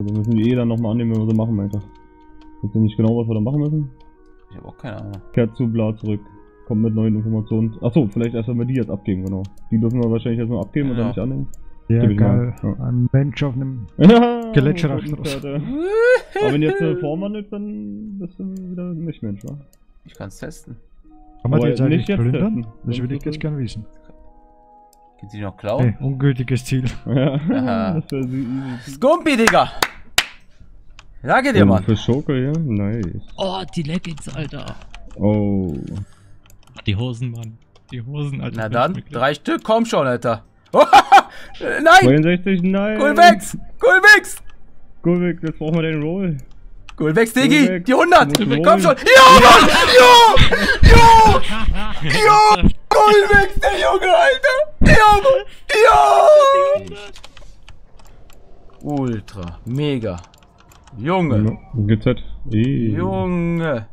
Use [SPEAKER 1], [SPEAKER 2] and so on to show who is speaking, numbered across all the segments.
[SPEAKER 1] Wir müssen die dann nochmal annehmen, wenn wir so machen, Alter. Weißt du nicht genau, was wir da machen müssen?
[SPEAKER 2] Ich habe auch keine Ahnung.
[SPEAKER 1] Kehrt zu Bla zurück. Kommt mit neuen Informationen. Achso, vielleicht erst, wenn wir die jetzt abgeben, genau. Die dürfen wir wahrscheinlich erstmal abgeben und dann nicht annehmen.
[SPEAKER 3] Ja, geil.
[SPEAKER 1] Ja.
[SPEAKER 3] Ein Mensch auf einem Gletscherrachter.
[SPEAKER 1] Aber wenn jetzt vorwandelt, dann bist du wieder nicht Mensch, wa?
[SPEAKER 2] Ich kann es testen.
[SPEAKER 3] Kann man die jetzt eigentlich
[SPEAKER 1] nicht jetzt
[SPEAKER 3] plündern?
[SPEAKER 1] testen.
[SPEAKER 3] Das würde ich jetzt gerne wissen.
[SPEAKER 2] Geht sie noch klauen?
[SPEAKER 3] Nee, ungültiges Ziel.
[SPEAKER 1] Ja,
[SPEAKER 2] Aha.
[SPEAKER 1] das wäre easy.
[SPEAKER 2] Scumpi, Digga! Sag dir, Mann!
[SPEAKER 1] Für Schurke, ja? Nice.
[SPEAKER 4] Oh, die Leggings, Alter.
[SPEAKER 1] Oh.
[SPEAKER 4] Die Hosen, Mann. Die Hosen, Alter.
[SPEAKER 2] Na dann, 3 Stück, komm schon, Alter. Oh, nein!
[SPEAKER 1] 62, nein!
[SPEAKER 2] Gulwex! Gulwex!
[SPEAKER 1] Gulwig, jetzt brauchen wir den Roll.
[SPEAKER 2] Gulwex, Diggi!
[SPEAKER 1] Gulwex,
[SPEAKER 2] Die 100!
[SPEAKER 1] du musst
[SPEAKER 2] Komm schon!
[SPEAKER 1] rollen.
[SPEAKER 2] Jo, Mann! Jo! Jo! Jo! Gulwex, der Junge, Alter! Jo! Jo! Ultra, mega. Junge!
[SPEAKER 1] GZ.
[SPEAKER 2] Junge!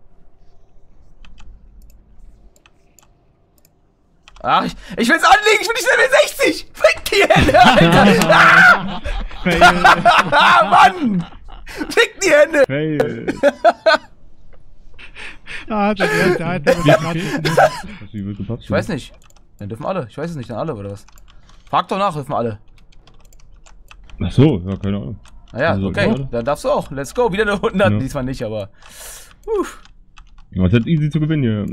[SPEAKER 2] Ach, ich will's anlegen, ich bin nicht Level 60! Fick die Hände, Alter! Mann! Fick die Hände!
[SPEAKER 1] Fail.
[SPEAKER 3] Ah, der erste Alter.
[SPEAKER 1] Wie wird gepasst?
[SPEAKER 2] Ich weiß nicht. Dann dürfen alle. Ich weiß es nicht, dann alle oder was? Frag doch nach, dürfen alle.
[SPEAKER 1] Achso, ja, keine Ahnung.
[SPEAKER 2] Naja,
[SPEAKER 1] Also,
[SPEAKER 2] okay,
[SPEAKER 1] ja.
[SPEAKER 2] dann darfst du auch. Let's go, wieder eine 100.
[SPEAKER 1] Ja.
[SPEAKER 2] Diesmal nicht, aber.
[SPEAKER 1] Ja, ist jetzt easy zu gewinnen hier.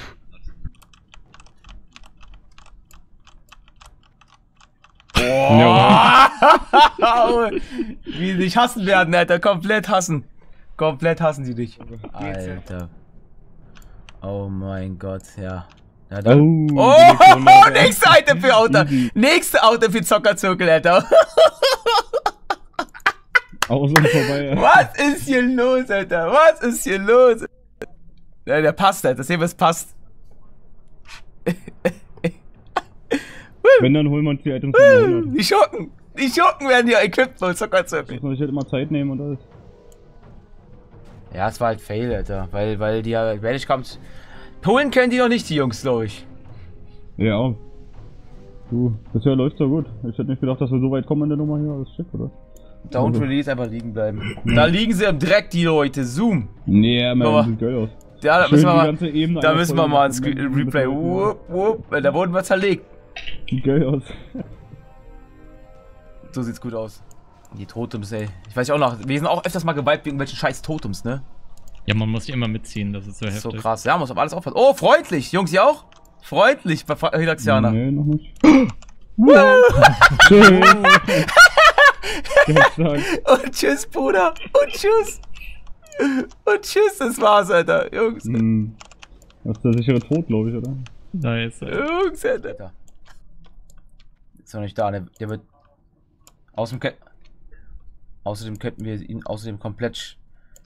[SPEAKER 1] Ja.
[SPEAKER 2] Wie sie dich hassen werden, Alter. Komplett hassen. Komplett hassen sie dich. Alter. Oh mein Gott, ja. Ja, dann. Oh, nächste Item für Auto. Nächste Auto für Zockerzirkel, Alter.
[SPEAKER 1] Aus und vorbei.
[SPEAKER 2] Was ist hier los, Alter? Was ist hier los? Ja, der passt, Alter. Sehen wir, es passt.
[SPEAKER 1] Wenn, dann holen wir uns die Items für 100.
[SPEAKER 2] Die Schurken. Die Schurken werden hier equipped bei Zockerzirkel.
[SPEAKER 1] Muss man sich halt immer Zeit nehmen und alles.
[SPEAKER 2] Ja, es war halt Fail, Alter. Weil die ja, wenn ich kommt. Polen kennen die noch nicht, die Jungs, glaube ich.
[SPEAKER 1] Ja. Du, bisher läuft's ja gut. Ich hätte nicht gedacht, dass wir so weit kommen in der Nummer hier. Das ist schick, oder?
[SPEAKER 2] Don't release, einfach liegen bleiben. Da liegen sie im Dreck, die Leute. Zoom.
[SPEAKER 1] Nee, man,
[SPEAKER 2] Aber-
[SPEAKER 1] sieht geil aus.
[SPEAKER 2] Ja, da
[SPEAKER 1] Schön
[SPEAKER 2] müssen wir
[SPEAKER 1] die
[SPEAKER 2] mal.
[SPEAKER 1] ganze Ebene
[SPEAKER 2] Da müssen wir
[SPEAKER 1] einfach
[SPEAKER 2] mal ein
[SPEAKER 1] voll-
[SPEAKER 2] Replay. Wupp, wupp. Da wurden wir zerlegt.
[SPEAKER 1] Sieht geil aus.
[SPEAKER 2] So sieht's gut aus. Die Totems, ey. Ich weiß ja auch noch, wir sind auch öfters mal geweiht wegen welchen scheiß Totems, ne?
[SPEAKER 4] Ja, man muss die immer mitziehen, das ist so
[SPEAKER 2] Das ist so
[SPEAKER 4] heftig.
[SPEAKER 2] krass. Ja, muss auf alles aufpassen. Oh, freundlich. Jungs, ihr auch? Freundlich bei Relaxianer.
[SPEAKER 1] Nee, noch nicht. Schön. Ganz stark.
[SPEAKER 2] Und tschüss, Bruder. Und tschüss. Und tschüss, das war's, Alter. Jungs.
[SPEAKER 1] Hm. Das ist der sichere Tod, glaube ich, oder?
[SPEAKER 4] Nice.
[SPEAKER 2] Jungs, Alter. Ist noch nicht da, ne? Der wird. Außerdem könnten wir ihn komplett.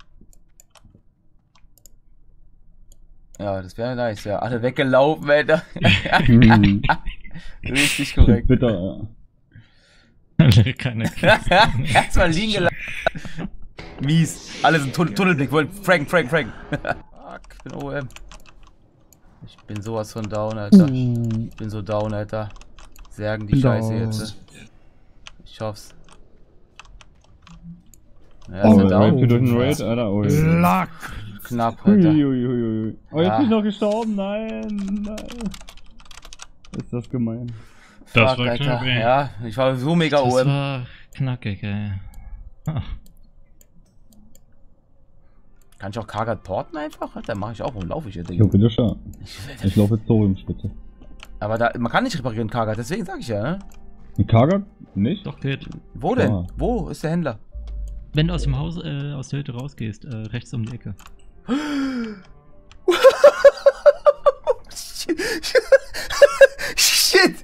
[SPEAKER 2] Ja, das wäre nice, ja. Alle weggelaufen, Alter.
[SPEAKER 1] Hm.
[SPEAKER 2] Richtig korrekt.
[SPEAKER 1] Bitter, ja.
[SPEAKER 4] Keine
[SPEAKER 2] Erstmal liegen gelassen. Mies. Alle sind Tunnelblick. Frank. Fuck, ich bin OM. Ich bin sowas von down, Alter. Ich bin so down, Alter. Särgen die Scheiße jetzt. Ich hoff's. Ja, ist er down.
[SPEAKER 1] Raid durch den Raid, Alter. Oh,
[SPEAKER 3] Lack!
[SPEAKER 2] Knapp, Alter.
[SPEAKER 1] Uiuiui. Oh, jetzt
[SPEAKER 2] Ja.
[SPEAKER 1] bin ich noch gestorben. Nein. Ist das gemein.
[SPEAKER 4] Das
[SPEAKER 2] Fuck,
[SPEAKER 4] war
[SPEAKER 2] Alter.
[SPEAKER 4] knapp, ey.
[SPEAKER 2] Ja, ich war so mega
[SPEAKER 4] Das
[SPEAKER 2] OM.
[SPEAKER 4] war knackig, ey. Ach.
[SPEAKER 2] Kann ich auch Kargat porten einfach? Alter, mach ich auch. Wo laufe ich jetzt?
[SPEAKER 1] Ja, bitte schon. Ich laufe jetzt Thoriumspitze.
[SPEAKER 2] Aber da, man kann nicht reparieren Kargat, deswegen sag ich ja, ne?
[SPEAKER 1] Ein Kargat? Nicht?
[SPEAKER 4] Doch, geht.
[SPEAKER 2] Wo denn?
[SPEAKER 1] Ah.
[SPEAKER 2] Wo ist der Händler?
[SPEAKER 4] Wenn du aus dem Haus, aus der Hütte rausgehst, rechts um die Ecke.
[SPEAKER 2] Shit!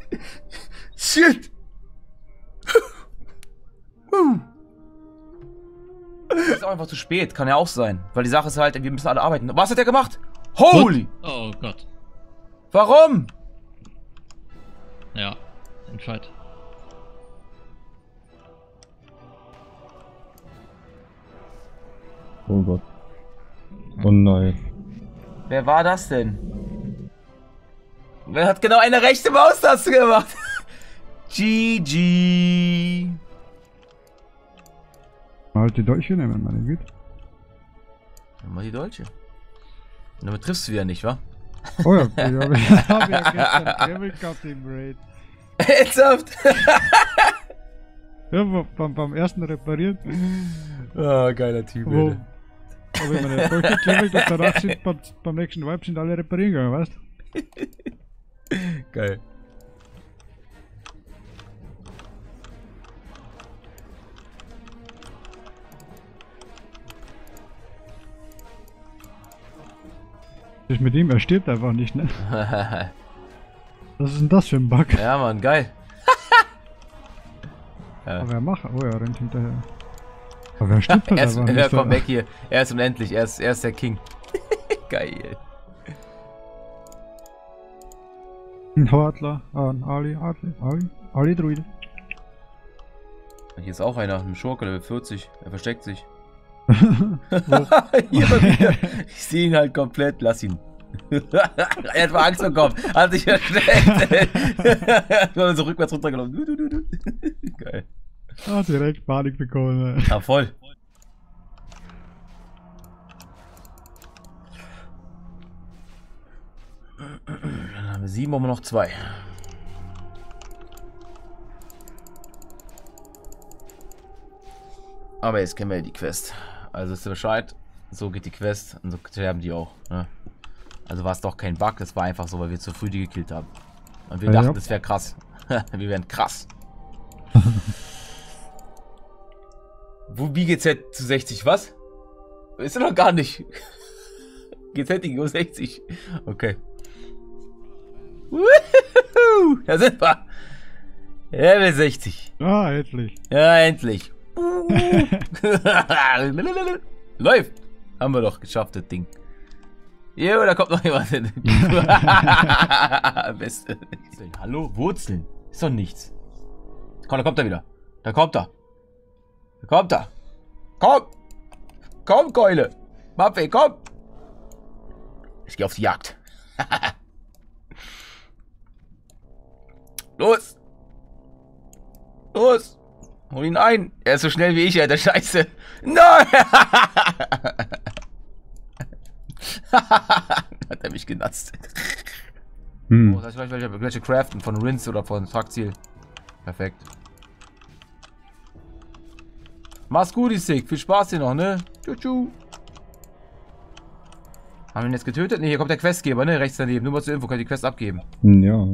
[SPEAKER 2] Ist auch einfach zu spät, kann ja auch sein. Weil die Sache ist halt, wir müssen alle arbeiten. Was hat er gemacht? Holy!
[SPEAKER 4] Oh Gott.
[SPEAKER 2] Warum?
[SPEAKER 4] Ja, entscheid.
[SPEAKER 1] Oh Gott. Oh nein.
[SPEAKER 2] Wer war das denn? Wer hat genau eine rechte Maustaste gemacht? GG.
[SPEAKER 3] Halt die Dolche nehmen, meine Güte.
[SPEAKER 2] Nimm mal die Dolche. Und damit triffst du wieder nicht, wa?
[SPEAKER 3] Oh ja, ich hab ja gestern Gravel gehabt im Raid.
[SPEAKER 2] Ernsthaft?
[SPEAKER 3] Ja, beim ersten reparieren.
[SPEAKER 2] Ah, geiler Typ,
[SPEAKER 3] Wo?
[SPEAKER 2] Alter.
[SPEAKER 3] Aber ich meine Dolche gelevelt und danach sind beim nächsten Vibe sind alle reparieren gegangen, weißt du?
[SPEAKER 2] Geil.
[SPEAKER 3] Das ist mit ihm, er stirbt einfach nicht, ne? Was ist denn das für ein Bug?
[SPEAKER 2] Ja, Mann, geil.
[SPEAKER 3] Aber er macht, oh, er rennt hinterher. Aber er stirbt halt einfach
[SPEAKER 2] Er
[SPEAKER 3] nicht.
[SPEAKER 2] kommt weg hier. Er ist unendlich. Er ist der King. Geil.
[SPEAKER 3] Ein Hortler, Ali Druide.
[SPEAKER 2] Hier ist auch einer, ein Schurke, Level 40. Er versteckt sich. Hier mal wieder. Ich sehe ihn halt komplett. Lass ihn. Er hat mal Angst bekommen. Hat sich versteckt. So rückwärts runtergelaufen. Geil.
[SPEAKER 3] Ah, direkt Panik bekommen.
[SPEAKER 2] Ja, voll. Dann haben wir 7, brauchen wir noch 2. Aber jetzt kennen wir ja die Quest. Also ist Bescheid, so geht die Quest und so sterben die auch. Ne? Also war es doch kein Bug, es war einfach so, weil wir zu früh die gekillt haben. Und wir dachten, das wäre krass. Wir wären krass. Wo BGZ zu 60, was? Ist er noch gar nicht. GZ gegen 60. Okay. Woohoo, da sind wir. Level 60.
[SPEAKER 3] Ah, endlich.
[SPEAKER 2] Ja, endlich. Läuft. Haben wir doch geschafft, das Ding. Jo, da kommt noch jemand hin. Beste. Hallo? Wurzeln? Ist doch nichts. Komm, da kommt er wieder. Da kommt er. Da kommt er. Komm! Komm, Keule! Waffe, komm! Ich gehe auf die Jagd. Los! Los! Hol ihn ein! Er ist so schnell wie ich, Alter. Scheiße! Nein! Hat er mich genatzt. Oh, das heißt, welche craften von Rinse oder von Trakziel. Perfekt. Mach's gut, die Sick. Viel Spaß hier noch, ne? Tschu. Haben wir ihn jetzt getötet? Ne, hier kommt der Questgeber, ne? Rechts daneben. Nur mal zur Info, könnt ihr die Quest abgeben.
[SPEAKER 1] Ja.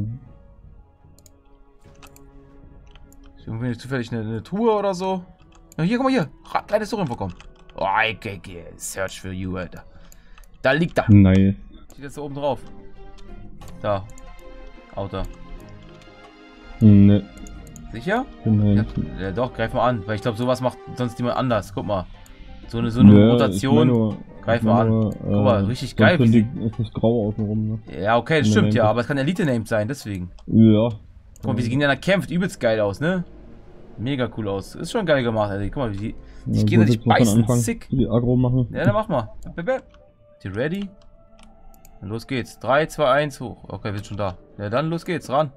[SPEAKER 2] Ist irgendwie zufällig eine Truhe oder so? Na, hier, guck mal hier. Kleines Suchinfo kommen. Oh, okay. Search for you, Alter. Da liegt er.
[SPEAKER 1] Nice.
[SPEAKER 2] Steht jetzt da oben drauf. Da. Auto.
[SPEAKER 1] Ne.
[SPEAKER 2] Sicher?
[SPEAKER 1] Ja,
[SPEAKER 2] Ja, doch, greif mal an. Weil ich glaube, sowas macht sonst niemand anders. Guck mal. So eine Rotation. Greif mal an. Guck mal, richtig geil.
[SPEAKER 1] Ist das grau außenrum, ne?
[SPEAKER 2] Ja, okay, das stimmt ja. Aber es kann Elite-Named sein, deswegen.
[SPEAKER 1] Ja.
[SPEAKER 2] Guck mal, wie sie gegeneinander kämpft. Übelst geil aus, ne? Mega cool aus. Ist schon geil gemacht, Alter. Guck mal, wie die sich gegenseitig beißen. Sick.
[SPEAKER 1] Die Aggro machen.
[SPEAKER 2] Ja, dann mach mal. Die ready? Dann los geht's. 3, 2, 1, hoch. Okay, wir sind schon da. Ja, dann los geht's. Ran.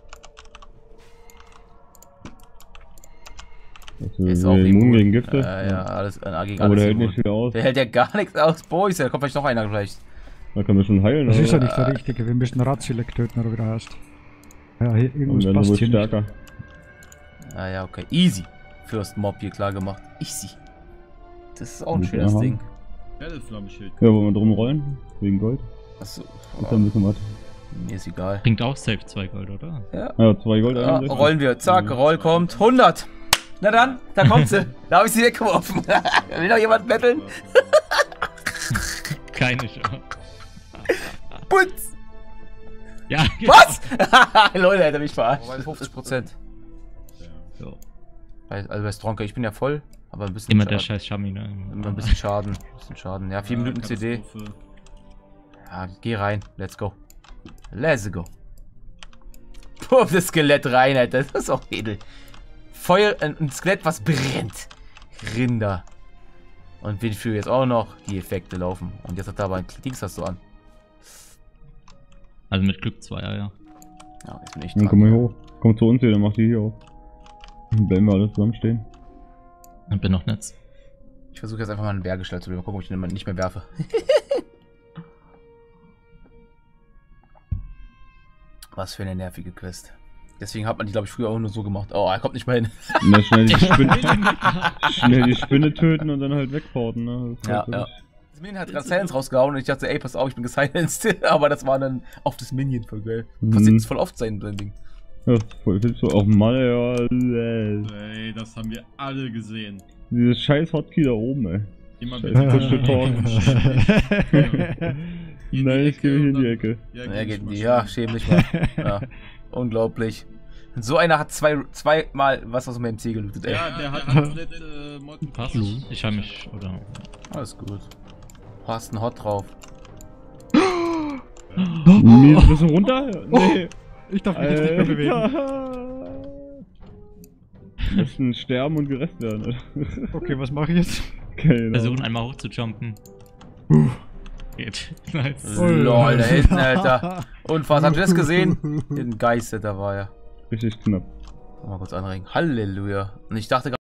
[SPEAKER 1] Ist auch immun gegen Gifte.
[SPEAKER 2] Ja, alles gegen
[SPEAKER 1] aber
[SPEAKER 2] alles.
[SPEAKER 1] Der hält nicht viel aus.
[SPEAKER 2] Der hält ja gar nichts aus. Boys, da kommt vielleicht noch einer vielleicht.
[SPEAKER 1] Da können wir schon heilen.
[SPEAKER 3] Das
[SPEAKER 1] oder?
[SPEAKER 3] ist ja nicht der richtige. Wir müssen Ratsilek töten, oder wie der heißt. Ja, hier irgendwas
[SPEAKER 1] dann
[SPEAKER 3] passt hier
[SPEAKER 1] stärker.
[SPEAKER 3] nicht.
[SPEAKER 2] Ah ja, okay. Easy. First Mob hier klar gemacht. Easy. Das ist auch ein schönes Ding.
[SPEAKER 1] Flammenschild. Ja, wollen wir drum rollen? Wegen Gold?
[SPEAKER 2] Achso.
[SPEAKER 1] Ist ein bisschen was.
[SPEAKER 2] Mir ist egal.
[SPEAKER 4] Bringt auch safe 2 Gold, oder?
[SPEAKER 2] Ja.
[SPEAKER 1] Ja, 2 Gold.
[SPEAKER 2] Ja, rollen wir. Zack, Roll kommt. 100. Na dann, da kommt sie. Da habe ich sie weggeworfen. Will noch jemand betteln?
[SPEAKER 4] Keine Chance.
[SPEAKER 2] Putz!
[SPEAKER 4] Ja,
[SPEAKER 2] Was? Leute, hätte mich verarscht. 50%.
[SPEAKER 4] So.
[SPEAKER 2] Also bei Stronker, ich bin ja voll, aber ein bisschen
[SPEAKER 4] Immer der
[SPEAKER 2] Schaden.
[SPEAKER 4] scheiß Shami, ne?
[SPEAKER 2] Immer ein bisschen Schaden. Ja, 4 Minuten CD. Ja, geh rein. Let's go. Let's go. Puff, das Skelett rein, Alter. Das ist auch edel. Feuer, ein Skelett, was brennt. Rinder. Und Windfühl jetzt auch noch. Die Effekte laufen. Und jetzt hat er aber ein Dings hast du an.
[SPEAKER 4] Also mit Glück 2, ja.
[SPEAKER 2] Ja, jetzt bin ich
[SPEAKER 1] Dann
[SPEAKER 2] dran.
[SPEAKER 1] komm mal hoch. Komm zu uns hier, dann mach die hier auf. Dann bleiben wir alle zusammen stehen.
[SPEAKER 4] Und bin noch Netz.
[SPEAKER 2] Ich versuche jetzt einfach mal einen Berggestalt zu nehmen. Mal gucken, ob ich den nicht mehr werfe. Was für eine nervige Quest. Deswegen hat man die, glaube ich, früher auch nur so gemacht. Oh, er kommt nicht mehr hin.
[SPEAKER 1] Na, schnell die Spinne töten und dann halt wegporten, ne?
[SPEAKER 2] Ja, ja. Das Minion hat gerade Silence rausgehauen und ich dachte, ey, pass auf, ich bin gesilenced. Aber das war dann auf das Minion voll geil. Passiert jetzt voll oft sein Ding.
[SPEAKER 1] Ja, voll so auf Mann, ja.
[SPEAKER 5] Ey, das haben wir alle gesehen.
[SPEAKER 1] Dieses scheiß Hotkey da oben, ey.
[SPEAKER 5] Immer
[SPEAKER 1] Nein, ich gehe in die Ecke.
[SPEAKER 2] Ja, geht in die. Ja, schäm dich mal. Ja. Unglaublich. So einer hat zweimal was aus dem MC gelootet, ey.
[SPEAKER 5] Ja, der hat komplett
[SPEAKER 4] Passt. Ich habe mich, oder?
[SPEAKER 2] Alles gut. Hast einen Hot drauf.
[SPEAKER 1] Mir ist ein bisschen runter? Nee.
[SPEAKER 3] Ich darf mich jetzt nicht mehr bewegen.
[SPEAKER 1] Müssen sterben und gerettet werden, Alter.
[SPEAKER 3] Okay, was mache ich jetzt?
[SPEAKER 1] Keine
[SPEAKER 4] Versuchen einmal hochzujumpen. Geht. Nice.
[SPEAKER 2] Lol, da hinten, Alter. Unfassbar. Habt ihr das gesehen? In Geiste, da war er.
[SPEAKER 1] Richtig knapp.
[SPEAKER 2] Mal kurz anregen. Halleluja. Und ich dachte gerade.